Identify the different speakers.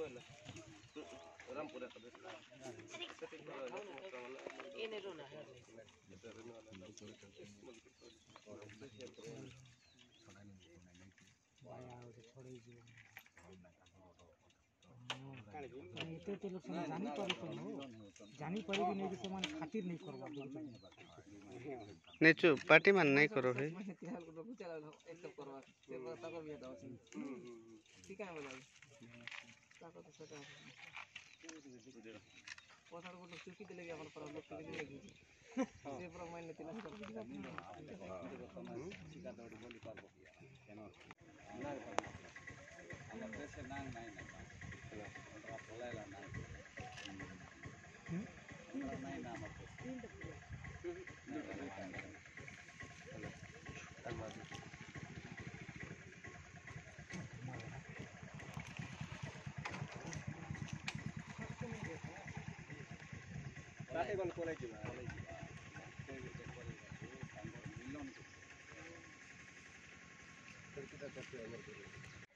Speaker 1: एते लोग जानी पारे कि नहीं से माने खातिर नहीं करवा
Speaker 2: नहीं चु पार्टी मान नहीं करो है
Speaker 1: एकदम करवा से ताको भी दाओ ठीक है बोला ताको तो सका पोसाड़ को चुकी दिले भी अपन पर लोग के लिए लगी से पर मायने तिला कर दिया शिकार दौड़ी बोली पारबो केनो ना हमर देश से नांग नहीं ना हमरा बोलेला ना नहीं नाम Tapi bang kolej juga. Milan. Kita